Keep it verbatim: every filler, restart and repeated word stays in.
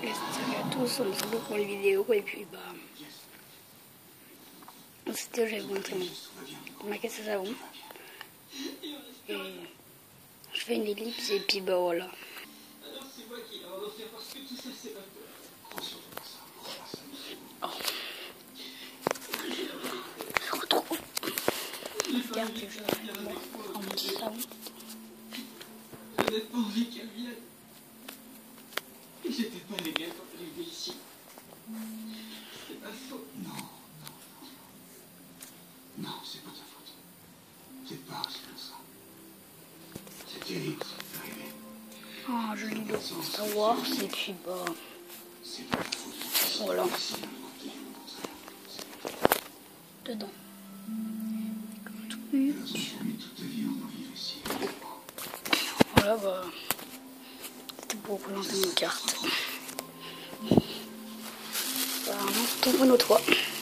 Salut à tous, on se retrouve pour une vidéo et puis bah c'était j'avais montré mon, ma caisse à savon et je fais une ellipse et puis bah voilà. Oh. Je retrouve. Regarde, je vais prendre mon petit savon. J'avais pas envie qu'elle vienne. Et j'étais pas légal quand elle est venue ici. C'est ma faute. Non, non, non. Non, c'est pas ta faute. C'est pas comme ça. C'est terrible, c'est arrivé. Ah, je lis le Star Wars et puis bah. C'est pas ta faute. Voilà. Dedans. Comme tout but. Voilà, bah. C'était pour présenter mes cartes. Bah, on se retrouve une autre fois.